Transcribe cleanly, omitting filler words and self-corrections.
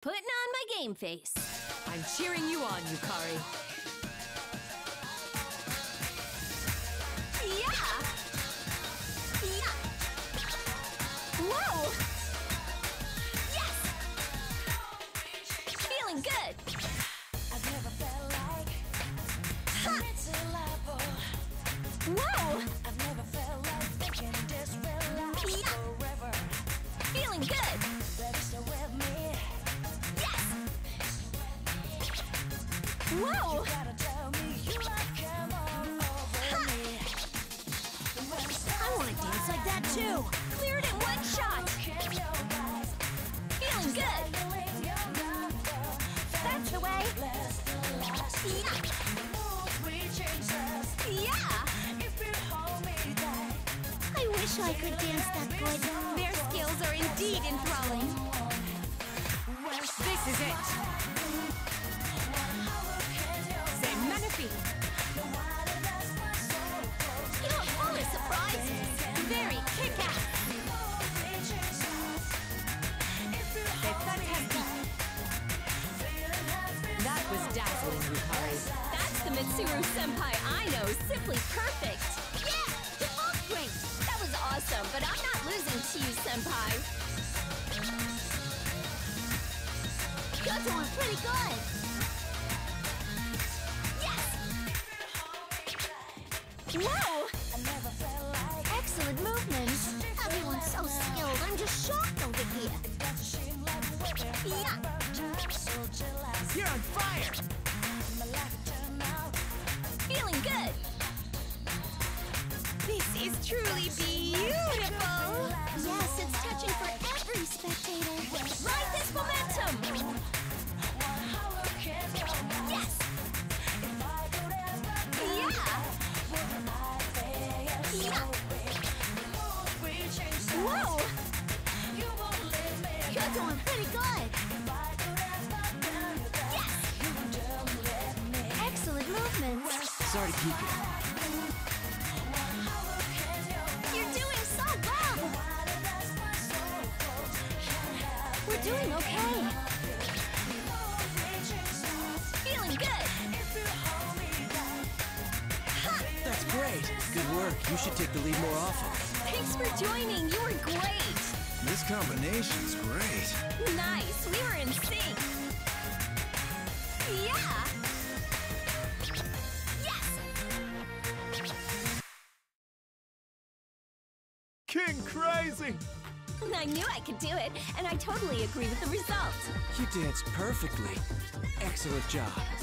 Putting on my game face. I'm cheering you on, Yukari. Yeah! Yeah! Whoa! Yes! Feeling good! I've never felt like Whoa! I've never felt like thinking this will last forever. Feeling good! Ready to with me? Yes! Whoa! Gotta tell me you like come on over me. I want to dance like that too! Cleared in one shot! Feeling good! That's the way! Yeah! Yeah! I wish I could dance that good. Their skills are indeed enthralling. This is it! C'est magnifique! You're full of surprises. Very kick-ass. C'est fantastique! That was dazzling, Yukari. That's the Mitsuru-senpai I know. Simply perfect. Yeah! You're both great. That was awesome, but I'm not losing to you, senpai. You're doing pretty good. Yes! Whoa! Excellent movements. Everyone's so skilled. I'm just shocked over here. Yeah! You're on fire! Feeling good. This is truly beautiful. Yes, it's touching for every spectator. Ride this momentum. Yes. Yeah. Yeah. Whoa. You're doing pretty good. Yes. Excellent movements. Sorry to keep you. You're doing so well! We're doing okay. Feeling good. Ha! That's great. Good work. You should take the lead more often. Thanks for joining. You were great. This combination's great. Nice. We were in sync. Yeah. Yes. King Crazy! I knew I could do it, and I totally agree with the result. You danced perfectly. Excellent job.